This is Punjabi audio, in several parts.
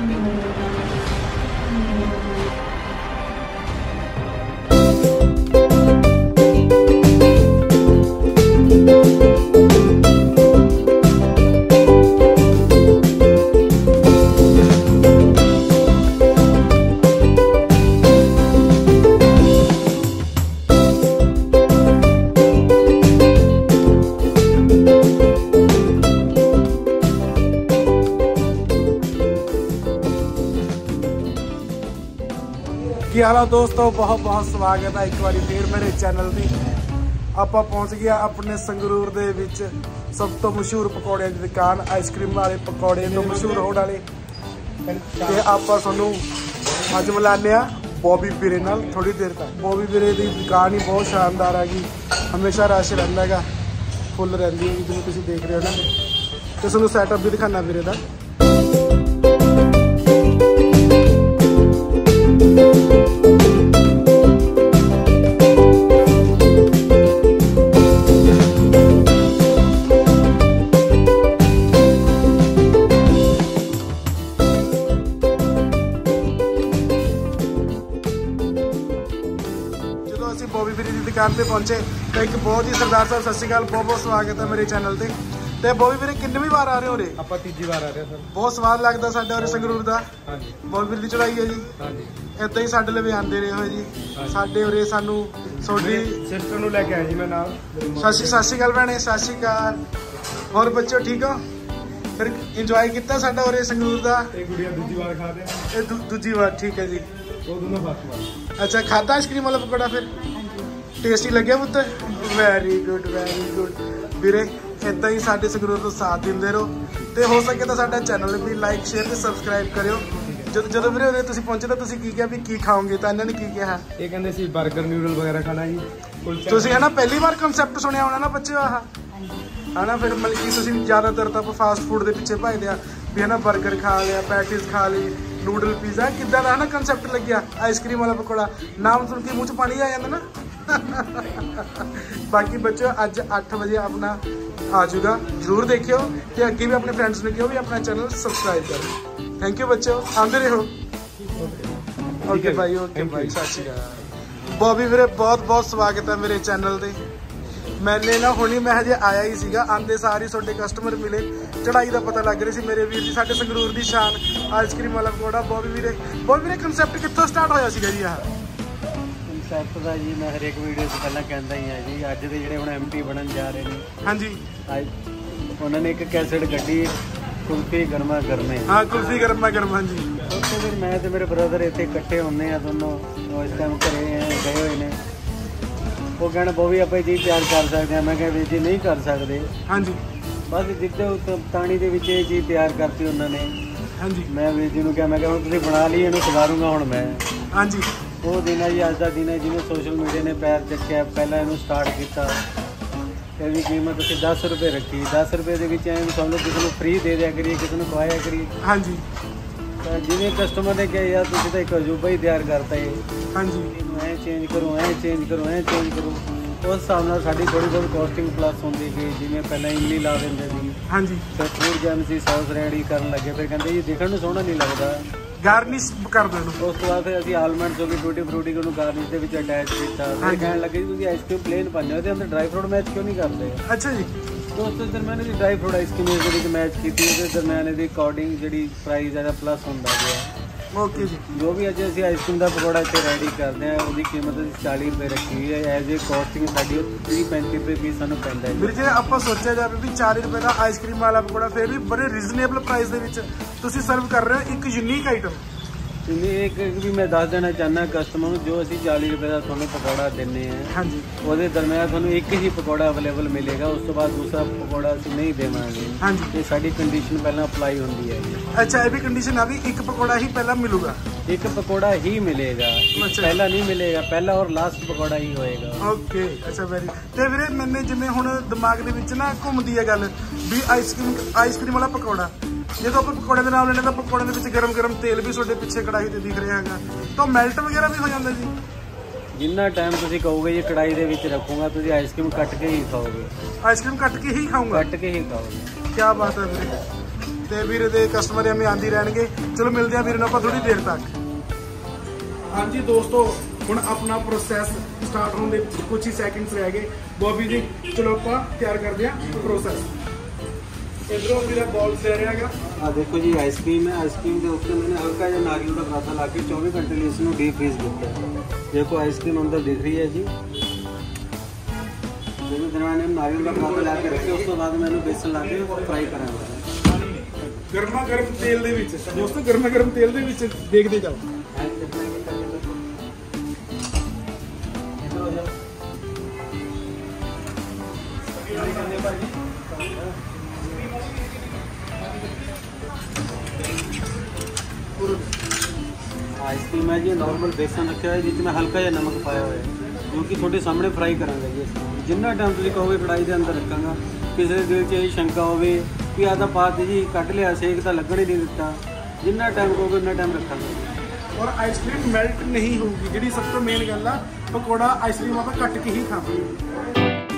ਕੀ ਹਾਲ ਆ ਦੋਸਤੋ, ਬਹੁਤ ਬਹੁਤ ਸਵਾਗਤ ਹੈ ਇੱਕ ਵਾਰੀ ਫੇਰ ਮੇਰੇ ਚੈਨਲ ਤੇ। ਆਪਾਂ ਪਹੁੰਚ ਗਿਆ ਆਪਣੇ ਸੰਗਰੂਰ ਦੇ ਵਿੱਚ ਸਭ ਤੋਂ ਮਸ਼ਹੂਰ ਪਕੌੜਿਆਂ ਦੀ ਦੁਕਾਨ, ਆਈਸਕ੍ਰੀਮ ਵਾਲੇ ਪਕੌੜੇ ਤੋਂ ਮਸ਼ਹੂਰ ਹੋਣ ਵਾਲੇ। ਤੇ ਆਪਾਂ ਤੁਹਾਨੂੰ ਅੱਜ ਮਿਲਾਨੇ ਆ ਬੋਬੀ ਵੀਰੇ ਨਾਲ ਥੋੜੀ ਦੇਰ ਤੱਕ। ਬੋਬੀ ਵੀਰੇ ਦੀ ਦੁਕਾਨ ਹੀ ਬਹੁਤ ਸ਼ਾਨਦਾਰ ਹੈਗੀ, ਹਮੇਸ਼ਾ ਰਸ਼ ਰਹਿੰਦਾ ਹੈਗਾ, ਫੁੱਲ ਰਹਿੰਦੀ ਹੈ ਜਿਵੇਂ ਤੁਸੀਂ ਦੇਖ ਰਹੇ ਹੋ ਨਾ। ਤੇ ਤੁਹਾਨੂੰ ਸੈਟਅਪ ਵੀ ਦਿਖਾਣਾ ਵੀਰੇ ਦਾ। बॉबी ਵੀਰੇ ਦੀ दुकान पे पहुंचे तो एक बहुत ही सरदार साहब सत श्री अकाल, बहुत बहुत स्वागत है मेरे चैनल ਤੇ। ਤੇ ਬੋਬੀ ਵੀਰੇ ਕਿੰਨੀ ਵਾਰ ਆ ਰਹੇ ਹੋ ਰੇ? ਆਪਾਂ ਤੀਜੀ ਵਾਰ ਆ ਰਹੇ ਸਰ। ਬਹੁਤ ਸਵਾਦ ਲੱਗਦਾ ਸਾਡੇ ਉਰੇ ਸੰਗਰੂਰ ਦਾ। ਹਾਂਜੀ ਬੋਬੀ ਵੀਰੇ ਦੀ ਚੜਾਈ ਹੈ ਜੀ। ਹਾਂਜੀ ਇਦਾਂ ਹੀ ਸਾਡੇ ਲਈ ਆਂਦੇ ਰਹੇ ਹੋ ਜੀ। ਸਾਡੇ ਉਰੇ ਸਾਨੂੰ ਤੁਹਾਡੀ ਸਿਸਟਰ ਨੂੰ ਲੈ ਕੇ ਆਇਆ ਜੀ ਮੈਂ ਨਾਲ। ਸਤਿ ਸ਼੍ਰੀ ਅਕਾਲ ਭੈਣੇ, ਸਤਿ ਸ਼੍ਰੀ ਅਕਾਲ। ਹੋਰ ਬੱਚੋ ਠੀਕ ਹੋ? ਫਿਰ ਇੰਜੋਏ ਕੀਤਾ ਸਾਡਾ ਉਰੇ ਸੰਗਰੂਰ ਦਾ? ਇਹ ਗੁੜੀਆ ਦੂਜੀ ਵਾਰ ਖਾ ਰਹੇ ਆ। ਇਹ ਦੂਜੀ ਵਾਰ, ਠੀਕ ਹੈ ਜੀ। ਉਹ ਦੋਨੋਂ ਫਸਟ ਵਾਰ। ਅੱਛਾ, ਖਾਦਾ ਆਈਸਕ੍ਰੀਮ ਵਾਲਾ ਪਕੌੜਾ ਫਿਰ? टेस्टी लगे पुत? वेरी गुड ਵੀਰੇ। इदा ही साडे संगरूर को साथ देंदे रहो ते हो सके तो साडा चैनल भी लाइक शेयर ते सबसक्राइब करियो। ਜਦੋਂ ਵੀਰੇ ਉਰੇ ਤੁਸੀਂ ਪਹੁੰਚੇ ਤਾਂ ਤੁਸੀਂ ਕੀ ਕਿਹਾ ਵੀ ਕੀ ਖਾਓਗੇ, ਤਾਂ ਇਹਨਾਂ ਨੇ ਕੀ ਕਿਹਾ? ਇਹ ਕਹਿੰਦੇ ਸੀ 버ਗਰ ਨਿਊਡਲ ਵਗੈਰਾ ਖਾਣਾ ਜੀ। ਤੁਸੀਂ ਹੈ ਨਾ ਪਹਿਲੀ ਵਾਰ ਕਨਸੈਪਟ ਸੁਣਿਆ ਹੋਣਾ ਨਾ ਬੱਚਿਓ ਆਹ, ਹੈ ਨਾ? ਫਿਰ ਮਤਲਬ ਕਿ ਤੁਸੀਂ ਜ਼ਿਆਦਾਤਰ ਤਾਂ ਆਪਾਂ ਫਾਸਟ ਫੂਡ ਦੇ ਪਿੱਛੇ ਭਜਦੇ ਆ ਵੀ ਹੈ ਨਾ, 버ਗਰ ਖਾ ਲਿਆ, ਪੈਟੀਜ਼ ਖਾ ਲਈ, ਨੂਡਲ ਪੀਜ਼ਾ। ਕਿੱਦਾਂ ਦਾ ਹੈ ਨਾ ਕਨਸੈਪਟ ਲੱਗਿਆ ਆਈਸਕ੍ਰੀਮ ਵਾਲਾ ਪਕੌੜਾ? ਨਾਮ ਸੁਣ ਕੇ ਮੂੰਹ 'ਚ ਪਾਣੀ ਆ ਜਾਂਦਾ ਨਾ। बाकी बच्चों अज 8 बजे अपना आ जाऊगा, जरूर देखियो। ते अगे भी अपने फ्रेंड्स ने कहो भी अपना चैनल सब्सक्राइब करो। थैंक यू बच्चों, आते रहो। ओके भाई, ओके भाई, सत श्री अकाल। बॉबी वीरे बहुत बहुत स्वागत है मेरे चैनल ते। मैंने ना हुणी मैं हजे आया ही सीगा, आंदे सारे छोटे कस्टमर मिले, चढ़ाई का पता लग रही सी मेरे वीर जी। साडे संगरूर दी शान आइसक्रीम वाला पकौड़ा बॉबी वीरे। बॉबी वीरे कंसैप्ट कित्थों स्टार्ट होया सीगा जी? आह ਕੰਸੈਪਟ ਦਾ ਜੀ ਮੈਂ ਹਰੇਕ ਵੀਡੀਓ 'ਚ ਪਹਿਲਾਂ ਕਹਿੰਦਾ ਹੀ ਆ ਜੀ। ਅੱਜ ਦੇ ਜਿਹੜੇ ਹੁਣ ਐਮਟੀ ਬਣਨ ਜਾ ਰਹੇ ਨੇ, ਹਾਂਜੀ, ਉਹਨਾਂ ਨੇ ਇੱਕ ਕੈਸੇਟ ਕੱਢੀ, ਕੁਲਫੀ ਗਰਮਾ ਗਰਮੇ। ਹਾਂ, ਕੁਲਫੀ ਗਰਮਾ ਗਰਮ, ਹਾਂਜੀ। ਉੱਥੇ ਫਿਰ ਮੈਂ ਤੇ ਮੇਰੇ ਬ੍ਰਦਰ ਇੱਥੇ ਇਕੱਠੇ ਹੁੰਦੇ ਆ ਦੋਨੋਂ। ਉਹ ਇਸ ਟਾਈਮ ਘਰੇ ਗਏ ਹੋਏ ਨੇ। ਉਹ ਕਹਿਣ ਬੋਬੀ ਆਪਾਂ ਇਹ ਚੀਜ਼ ਤਿਆਰ ਕਰ ਸਕਦੇ ਹਾਂ। ਮੈਂ ਕਿਹਾ ਵੀਰ ਜੀ ਨਹੀਂ ਕਰ ਸਕਦੇ। ਹਾਂਜੀ, ਬਸ ਜਿੱਦਾਂ ਤਾਣੀ ਦੇ ਵਿੱਚ ਇਹ ਚੀਜ਼ ਤਿਆਰ ਕਰਤੀ ਉਹਨਾਂ ਨੇ। ਹਾਂਜੀ, ਮੈਂ ਵੀਰ ਜੀ ਨੂੰ ਕਿਹਾ, ਮੈਂ ਕਿਹਾ ਹੁਣ ਤੁਸੀਂ ਬਣਾ ਲਈ, ਇਹਨੂੰ ਸਵਾਰੂੰਗਾ ਹੁਣ ਮੈਂ। ਹਾਂਜੀ, ਉਹ ਦਿਨ ਹੈ ਜੀ, ਅੱਜ ਦਾ ਦਿਨ ਹੈ। ਜਿਵੇਂ ਸੋਸ਼ਲ ਮੀਡੀਆ ਨੇ ਪੈਰ ਚੱਕਿਆ, ਪਹਿਲਾਂ ਇਹਨੂੰ ਸਟਾਰਟ ਕੀਤਾ। ਇਹਦੀ ਕੀਮਤ ਅਸੀਂ 10 ਰੁਪਏ ਰੱਖੀ। 10 ਰੁਪਏ ਦੇ ਵਿੱਚ ਐਂ ਸਭ ਨੂੰ ਕਿਸੇ ਨੂੰ ਫ੍ਰੀ ਦੇ ਦਿਆ ਕਰੀਏ, ਕਿਸੇ ਨੂੰ ਖਵਾਇਆ ਕਰੀਏ। ਹਾਂਜੀ, ਤਾਂ ਜਿਵੇਂ ਕਸਟਮਰ ਨੇ ਕਿਹਾ ਯਾਰ ਤੁਸੀਂ ਤਾਂ ਇੱਕ ਅਜੂਬਾ ਹੀ ਤਿਆਰ ਕਰਤਾ ਇਹ, ਹਾਂਜੀ, ਇਹਨੂੰ ਐਂ ਚੇਂਜ ਕਰੋ, ਐਂ ਚੇਂਜ ਕਰੋ, ਐਂ ਚੇਂਜ ਕਰੋ। ਉਸ ਹਿਸਾਬ ਨਾਲ ਸਾਡੀ ਥੋੜ੍ਹੀ ਬਹੁਤ ਕੋਸਟਿੰਗ ਪਲੱਸ ਹੁੰਦੀ ਗਈ। ਜਿਵੇਂ ਪਹਿਲਾਂ ਇਮਲੀ ਲਾ ਦਿੰਦੇ ਸੀ, ਹਾਂਜੀ, ਫਿਰ ਫੂਡ ਜੈਮ ਸੀ, ਸੌਸ ਰੈਡੀ ਕਰਨ ਲੱਗੇ। ਫਿਰ ਕਹਿੰਦੇ ਜੀ ਦੇਖਣ ਨੂੰ ਸੋਹਣਾ ਨਹੀਂ ਲੱਗਦਾ, ਗਾਰਨਿਸ਼ ਕਰ ਦੇਣ। ਉਸ ਤੋਂ ਬਾਅਦ ਫਿਰ ਅਸੀਂ ਆਲਮੰਡਸ ਹੋ ਗਈ, ਟੂਟੀ ਫਰੂਟੀ ਨੂੰ ਗਾਰਨਿਸ਼ ਦੇ ਵਿੱਚ ਅਟੈਚ ਕੀਤਾ। ਫਿਰ ਕਹਿਣ ਲੱਗੇ ਜੀ ਤੁਸੀਂ ਆਈਸਕ੍ਰੀਮ ਪਲੇਨ ਪਾਉਂਦੇ ਹੋ, ਇਹਦੇ ਅੰਦਰ ਡਰਾਈ ਫਰੂਟ ਮੈਚ ਕਿਉਂ ਨਹੀਂ ਕਰਦੇ? ਅੱਛਾ ਜੀ। ਦੋਸਤੋ ਦਰਮਿਆਨ ਇਹਦੀ ਡਰਾਈ ਫਰੂਟ ਆਈਸਕ੍ਰੀਮ ਦੇ ਵਿੱਚ ਮੈਚ ਕੀਤੀ। ਉਹਦੇ ਦਰਮਿਆਨ ਇਹਦੀ ਅਕੋਰਡਿੰਗ ਜਿਹੜੀ ਪ੍ਰਾਈਸ ਹੈ ਪਲੱਸ ਹੁੰਦਾ ਗਿਆ। ਓਕੇ ਜੀ। ਜੋ ਵੀ ਅੱਜ ਅਸੀਂ ਆਈਸਕ੍ਰੀਮ ਦਾ ਪਕੌੜਾ ਇੱਥੇ ਰੈਡੀ ਕਰਦੇ ਹਾਂ, ਉਹਦੀ ਕੀਮਤ ਅਸੀਂ 40 ਰੁਪਏ ਰੱਖੀ ਹੋਈ ਹੈ। ਐਜ਼ ਏ ਕੋਸਟਿੰਗ ਸਾਡੀ 30-35 ਰੁਪਏ ਪੀਸ ਸਾਨੂੰ ਪੈਂਦਾ ਹੈ। ਵੀਰ ਜੇ ਆਪਾਂ ਸੋਚਿਆ ਜਾਵੇ ਵੀ 40 ਰੁਪਏ ਦਾ ਆਈਸਕ੍ਰੀਮ ਵਾਲਾ ਪਕੌੜਾ ਫਿਰ ਵੀ ਬੜੇ ਰੀਜ਼ਨੇਬਲ ਪ੍ਰਾਈਸ ਦੇ ਵਿੱਚ ਤੁਸੀਂ ਸਰਵ ਕਰ ਰਹੇ ਹੋ ਇੱਕ ਯੂਨੀਕ ਆਈਟਮ। ਇੱਕ ਵੀ ਮੈਂ ਦੱਸ ਦੇਣਾ ਚਾਹੁੰਦਾ ਕਸਟਮਰ ਨੂੰ, ਜੋ ਅਸੀਂ 40 ਰੁਪਏ ਦਾ ਤੁਹਾਨੂੰ ਪਕੌੜਾ ਦਿੰਦੇ ਹਾਂ, ਹਾਂਜੀ, ਉਹਦੇ ਦਰਮਿਆਨ ਤੁਹਾਨੂੰ ਇੱਕ ਹੀ ਪਕੌੜਾ ਅਵੇਲੇਬਲ ਮਿਲੇਗਾ। ਉਸ ਤੋਂ ਬਾਅਦ ਦੂਸਰਾ ਪਕੌੜਾ ਅਸੀਂ ਨਹੀਂ ਦੇਵਾਂਗੇ। ਹਾਂਜੀ, ਇਹ ਸਾਡੀ ਕੰਡੀਸ਼ਨ ਪਹਿਲਾਂ ਅਪਲਾਈ ਹੁੰਦੀ ਹੈ ਜੀ। ਅੱਛਾ, ਇਹ ਵੀ ਕੰਡੀਸ਼ਨ ਆ ਵੀ ਇੱਕ ਪਕੌੜਾ ਹੀ ਪਹਿਲਾਂ ਮਿਲੂਗਾ? ਇੱਕ ਪਕੌੜਾ ਹੀ ਮਿਲੇਗਾ, ਪਹਿਲਾਂ ਨਹੀਂ ਮਿਲੇਗਾ। ਪਹਿਲਾ ਔਰ ਲਾਸਟ ਪਕੌੜਾ ਹੀ ਹੋਏਗਾ। ਓਕੇ, ਅੱਛਾ, ਵੈਰੀ। ਤੇ ਵੀਰੇ ਮੈਨੇ ਜਿਵੇਂ ਹੁਣ ਦਿਮਾਗ ਦੇ ਵਿੱਚ ਨਾ ਘੁੰਮਦੀ ਹੈ ਗੱਲ ਵੀ ਆਈਸਕ੍ਰੀਮ ਵਾਲਾ ਪਕੌੜਾ, ਜਦੋਂ ਆਪਾਂ ਪਕੌੜੇ ਦੇ ਨਾਲ ਲੈਣੇ ਤਾਂ ਪਕੌੜੇ ਦੇ ਵਿੱਚ ਗਰਮ ਤੇਲ ਵੀ ਤੁਹਾਡੇ ਪਿੱਛੇ ਕੜਾਹੀ ਤੇ ਦਿਖ ਰਿਹਾ ਹੈਗਾ, ਤਾਂ ਮੈਲਟ ਵਗੈਰਾ ਵੀ ਹੋ ਜਾਂਦਾ ਜੀ? ਜਿੰਨਾ ਟਾਈਮ ਤੁਸੀਂ ਕਹੋਗੇ ਜੀ ਕੜਾਈ ਦੇ ਵਿੱਚ ਰੱਖੂਗਾ, ਤੁਸੀਂ ਆਈਸਕ੍ਰੀਮ ਕੱਟ ਕੇ ਹੀ ਖਾਓਗੇ। ਆਈਸਕ੍ਰੀਮ ਕੱਟ ਕੇ ਹੀ ਖਾਊਂਗਾ? ਕੱਟ ਕੇ ਹੀ ਖਾਓਗੇ। ਕੀ ਬਾਤ ਹੈ ਵੀਰੇ। ਤੇ ਵੀਰ ਦੇ ਕਸਟਮਰ ਐਵੇਂ ਆਂਦੀ ਰਹਿਣਗੇ। ਚਲੋ ਮਿਲਦੇ ਆ ਵੀਰ ਨੂੰ ਆਪਾਂ ਥੋੜੀ ਦੇਰ ਤੱਕ। ਹਾਂਜੀ ਦੋਸਤੋ, ਹੁਣ ਆਪਣਾ ਪ੍ਰੋਸੈਸ ਸਟਾਰਟ ਹੋਣ ਦੇ ਕੁਝ ਹੀ ਸੈਕਿੰਡਸ ਰਹਿ ਗਏ। ਬੋਬੀ ਜੀ ਚਲੋ ਆਪਾਂ ਤਿਆਰ ਕਰਦੇ ਆ ਪ੍ਰੋਸੈਸ। ਇਧਰੋਂ ਮੇਰਾ ਬॉल ਲੈ ਰਿਹਾ ਹੈਗਾ। ਆ ਦੇਖੋ ਜੀ ਆਈਸਕ੍ਰੀਮ ਹੈ। ਆਈਸਕ੍ਰੀਮ ਦੇ ਉੱਤੇ मैंने हल्का ਜਿਹਾ नारियल ਦਾ ਪਰਾਠਾ ਲਾ ਕੇ 24 ਘੰਟੇ ਲਈ ਇਸ ਨੂੰ ਡੀਪ ਫ੍ਰੀਜ਼ ਕੀਤਾ ਹੈ। ਦੇਖੋ ਆਈਸਕ੍ਰੀਮ ਅੰਦਰ ਦਿਖ ਰਹੀ ਹੈ ਜੀ। ਜਿਹਨੂੰ ਦਰਮਿਆਨ में नारियल ਦਾ ਪਰਾਠਾ ਲਾ ਕੇ ਰੱਖਿਆ, ਉਸ ਤੋਂ ਬਾਅਦ मैं ਇਹਨੂੰ ਬੇਸਨ ਲਾ ਕੇ ਫਰਾਈ ਕਰਾਂਗਾ ਗਰਮਾ ਗਰਮ ਤੇਲ ਦੇ ਵਿੱਚ। ਦੋਸਤੋ ਗਰਮਾ ਗਰਮ ਤੇਲ ਦੇ ਵਿੱਚ ਦੇਖਦੇ ਜਾਓ। आइसक्रीम है जी, नॉर्मल बेसन रखा है जिसमें हल्का जिहा नमक पाया हुआ है, जो कि थोड़े सामने फ्राई करांगा जी। जिन्ना टाइम तुसीं कहोगे कढ़ाई के अंदर रखांगा। किसी के दिल च यही शंका होवे कि आधा पात जी कट लिया, सेक तो लगन ही नहीं दिता। जिन्ना टाइम कहोगे उन्ना टाइम रखांगा। और आइसक्रीम मेल्ट नहीं होगी, जी सब तो मेन गल आ। पकौड़ा आइसक्रीम आप कट के ही खावांगे।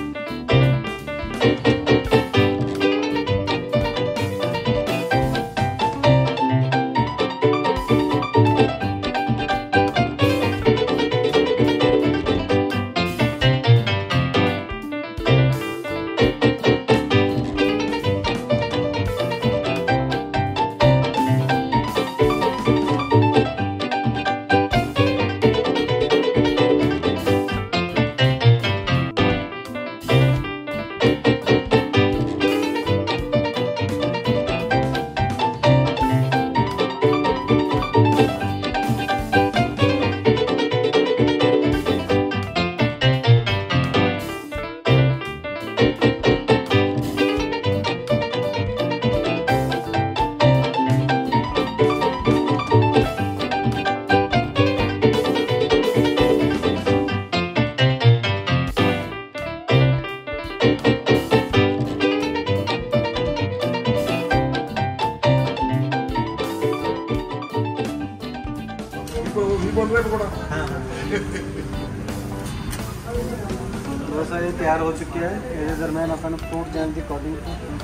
डोसा ये तैयार हो चुके हैं। ये दरम्यान अपन फ्रूट जैम की कोटिंग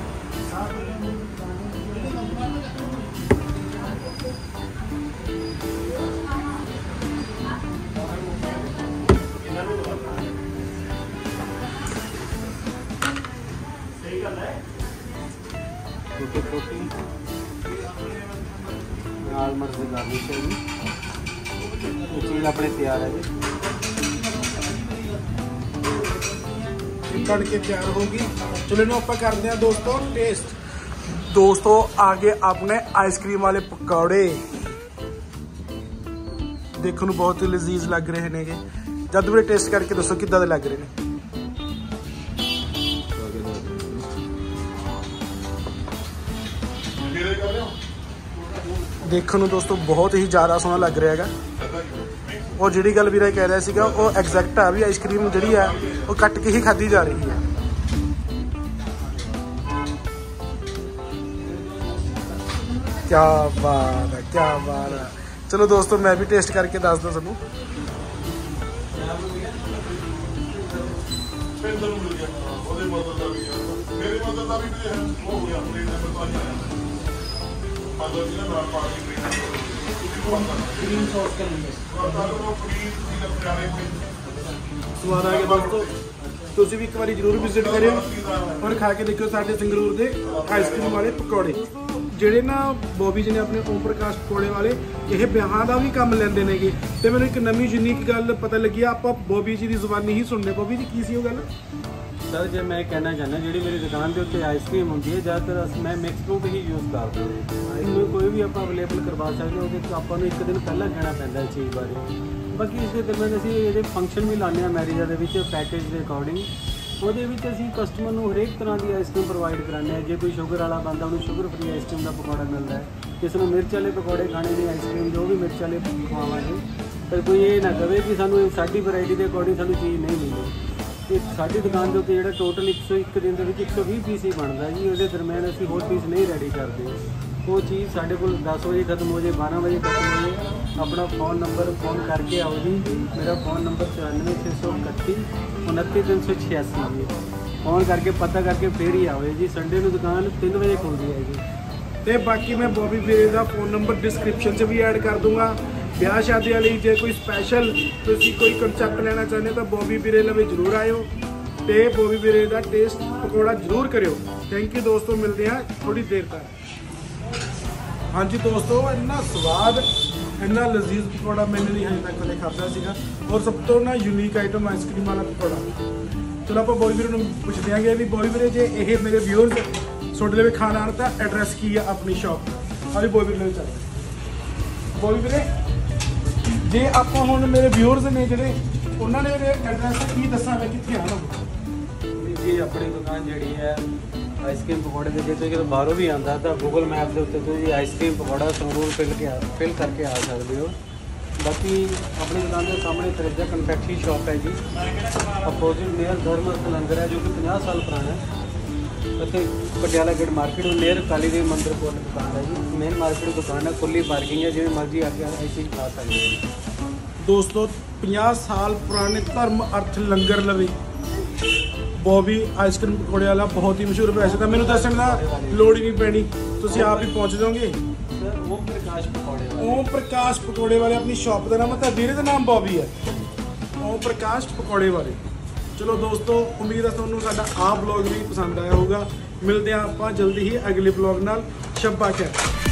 आलमंड से गार्निश है जी। ये चीज़ अपने तैयार है जी। कट के तैयार होगी। चलो इन्हों ਆਪਾਂ ਕਰਦੇ ਆ ਦੋਸਤੋ ਟੇਸਟ। ਦੋਸਤੋ ਆਗੇ ਆਪਣੇ ਆਈਸਕ੍ਰੀਮ ਵਾਲੇ ਪਕੌੜੇ ਦੇਖਣ ਨੂੰ ਬਹੁਤ ਹੀ ਲਜ਼ੀਜ਼ ਲੱਗ ਰਹੇ ਨੇਗੇ। ਜਦ ਵੀ ਟੇਸਟ ਕਰਕੇ ਦੱਸੋ ਕਿੱਦਾਂ ਦੇ ਲੱਗ ਰਹੇ ਨੇ। ਦੇਖਣ ਨੂੰ ਦੋਸਤੋ ਬਹੁਤ ਹੀ ਜ਼ਿਆਦਾ ਸੋਹਣਾ ਲੱਗ ਰਿਹਾ ਹੈਗਾ। और जी गल वीरा कह रहा है वो एग्जैक्ट है भी आइसक्रीम जी है वो कट के ही खाधी जा रही है। क्या बात है, क्या बात है। चलो दोस्तों मैं भी टेस्ट करके दस दो सूँ। स्वाद आ गया दोस्तों। तुसी भी एक बार जरूर विजिट करियो और खा के देखियो साडे संगरूर दे आइसक्रीम वाले पकौड़े ਜਿਹੜੇ ना बॉबी जी ने अपने ओम प्रकाश पकौड़े वाले ਇਹ ਵਿਆਹਾਂ ਦਾ ਵੀ ਕੰਮ ਲੈਂਦੇ ਨੇਗੇ। ਤੇ ਮੈਨੂੰ ਇੱਕ ਨਵੀਂ ਯੂਨੀਕ ਗੱਲ ਪਤਾ ਲੱਗੀ ਆਪਾਂ ਬॉबी जी ਦੀ ਜ਼ੁਬਾਨੀ ਹੀ ਸੁਣਨੇ। बॉबी जी ਕੀ ਸੀ ਉਹ ਗੱਲ? सर जो मैं कहना चाहना जी मेरी दुकान के उत्ते आइसक्रीम होंगी है ज़्यादातर मैं मिक्स फ्रूट ही यूज़ करता हूँ। कोई भी आप अवेलेबल करवा सकते हो तो आपको एक दिन पहला कहना पैंदा इस चीज़ बारे। बाकी इस दरम्यान असीं ये फंक्शन भी लाने मैरिजा के पैकेज के अकॉर्डिंग वो कस्टमर को हरेक तरह की आइसक्रीम प्रोवाइड कराने। जो कोई शुगर वाला बंदा उन्होंने शुगर फ्री आइसक्रीम का पकौड़ा मिलता है। किसी को मिर्च वाले पकौड़े खाने की आइसक्रीम जो भी मिर्च वाले खवावांगे। पर कोई ये ना कहे कि सानू साडी वैरायटी के अकॉर्डिंग सानू चीज़ नहीं मिलती। तो साडी दुकान के उत्ते जो टोटल 101 दिन के 120 पीस ही बनता जी। वो दरम्यान असीं होर पीस नहीं रेडी करते। वो चीज़ साढ़े को 10 बजे खत्म हो जाए 12 बजे खत्म हो जाए। अपना फ़ोन नंबर फ़ोन करके आओ जी। मेरा फ़ोन नंबर 94 631 29 386 जी। फ़ोन करके पता करके फिर ही आओ जी। संडे को दुकान 3 बजे खुलती है जी। ਤੇ ਬਾਕੀ ਮੈਂ ਬੋਬੀ ਵੀਰੇ ਦਾ ਫੋਨ ਨੰਬਰ ਡਿਸਕ੍ਰਿਪਸ਼ਨ 'ਚ ਵੀ ਐਡ ਕਰ ਦੂੰਗਾ। ਵਿਆਹ ਸ਼ਾਦੀਆਂ ਲਈ ਜੇ ਕੋਈ ਸਪੈਸ਼ਲ ਤੁਸੀਂ ਕੋਈ ਕਨਸੈਪਟ ਲੈਣਾ ਚਾਹੁੰਦੇ ਹੋ ਤਾਂ ਬੋਬੀ ਵੀਰੇ ਲਵੇ ਜ਼ਰੂਰ ਆਇਓ ਤੇ ਬੋਬੀ ਵੀਰੇ ਦਾ ਟੇਸਟ ਪਕੌੜਾ ਜ਼ਰੂਰ ਕਰਿਓ। ਥੈਂਕ ਯੂ ਦੋਸਤੋ, ਮਿਲਦੇ ਹਾਂ ਥੋੜੀ ਦੇਰ ਤੱਕ। ਹਾਂਜੀ ਦੋਸਤੋ, ਇੰਨਾ ਸਵਾਦ ਇੰਨਾ ਲਜ਼ੀਜ਼ ਪਕੌੜਾ ਮੈंने नहीं ਹਜੇ ਤੱਕ ਕਦੇ ਖਾਧਾ ਸੀਗਾ ਔਰ ਸਭ ਤੋਂ ਨਾ ਯੂਨੀਕ ਆਈਟਮ ਆਈਸਕ੍ਰੀਮ ਵਾਲਾ ਪਕੌੜਾ। ਚਲੋ ਆਪਾਂ ਬੋਬੀ ਵੀਰੇ ਨੂੰ ਪੁੱਛਦੇ ਆਂਗੇ ਵੀ ਬੋਬੀ ਵੀਰੇ ਜੇ ਇਹ ਮੇਰੇ ਵਿਊਅਰਸ ਤੁਹਾਡੇ ਲਈ ਖਾਣਾ ਆਣ ਤਾਂ ਐਡਰੈਸ ਕੀ ਆ ਆਪਣੀ ਸ਼ਾਪ ਦਾ। ਅਰੇ ਬੋਬੀ ਵੀਰੇ ਚੱਲ ਬੋਬੀ ਵੀਰੇ ਜੇ ਆਪਾਂ ਹੁਣ ਮੇਰੇ ਵਿਊਅਰਸ ਨੇ ਜਿਹੜੇ ਉਹਨਾਂ ਨੇ ਮੇਰੇ ਐਡਰੈਸ ਕੀ ਦੱਸਾਂ ਮੈਂ ਕਿੱਥੇ ਆਣਾ ਜੀ। ਆਪਣੀ ਦੁਕਾਨ ਜਿਹੜੀ ਹੈ ਆਈਸਕ੍ਰੀਮ ਪਕੌੜੇ ਦੇ, ਜੇ ਤੁਸੀਂ ਬਾਹਰੋਂ ਵੀ ਆਉਂਦਾ ਤਾਂ ਗੂਗਲ ਮੈਪ ਦੇ ਉੱਤੇ ਤੁਸੀਂ ਆਈਸਕ੍ਰੀਮ ਪਕੌੜਾ ਸੰਗਰੂਰ ਫਿਲ ਕਰਕੇ ਆ ਸਕਦੇ ਹੋ। ਬਾਕੀ ਆਪਣੀ ਦੁਕਾਨ ਦੇ ਸਾਹਮਣੇ ਤ੍ਰਿਜਾ ਕਨਫੈਕਸ਼ਨਰੀ ਸ਼ਾਪ ਹੈ ਜੀ, ਅਪੋਜ਼ਿਟ ਨੀਅਰ ਧਰਮਸਥ ਲੰਗਰ ਹੈ ਜੋ ਕਿ 50 ਸਾਲ ਪੁਰਾਣਾ ਹੈ। ਅਤੇ Patiala gate market near Kali Devi ਮੰਦਿਰ ਕੋਲ ਦੁਕਾਨ ਹੈ ਜੀ। ਮੇਨ ਮਾਰਕੀਟ ਦੁਕਾਨ ਹੈ, ਖੁੱਲੀ ਪਾਰਕਿੰਗ ਹੈ, ਜਿਵੇਂ ਮਰਜ਼ੀ ਆ ਕੇ ਆਈਸਕ੍ਰੀਮ ਖਾ ਸਕਦੇ ਹੋ। ਦੋਸਤੋ 50 ਸਾਲ ਪੁਰਾਣੇ ਧਰਮ ਅਰਥ ਲੰਗਰ ਲਵੇ ਬੋਬੀ ਆਈਸਕ੍ਰੀਮ ਪਕੌੜੇ ਵਾਲਾ ਬਹੁਤ ਹੀ ਮਸ਼ਹੂਰ। ਵੈਸੇ ਤਾਂ ਮੈਨੂੰ ਦੱਸਣ ਦਾ ਲੋੜ ਹੀ ਨਹੀਂ ਪੈਣੀ, ਤੁਸੀਂ ਆਪ ਹੀ ਪਹੁੰਚ ਜਾਓਗੇ। ਸਰ ਓਮ ਪ੍ਰਕਾਸ਼ ਪਕੌੜੇ ਵਾਲੇ, ਓਮ ਪ੍ਰਕਾਸ਼ ਪਕੌੜੇ ਵਾਲੇ ਆਪਣੀ ਸ਼ਾਪ ਦਾ ਨਾਮ ਹੈ, ਤਾਂ ਵੀਰੇ ਦਾ ਨਾਮ ਬੋਬੀ ਹੈ, ਓਮ ਪ੍ਰਕਾਸ਼ ਪਕੌੜੇ ਵਾਲੇ। ਚਲੋ ਦੋਸਤੋ, ਉਮੀਦ ਹੈ ਤੁਹਾਨੂੰ ਸਾਡਾ ਆਹ ਵਲੌਗ ਵੀ ਪਸੰਦ ਆਇਆ ਹੋਊਗਾ। ਮਿਲਦੇ ਹਾਂ ਆਪਾਂ ਜਲਦੀ ਹੀ ਅਗਲੇ ਵਲੌਗ ਨਾਲ। ਸ਼ੱਬਾ ਖੈਰ।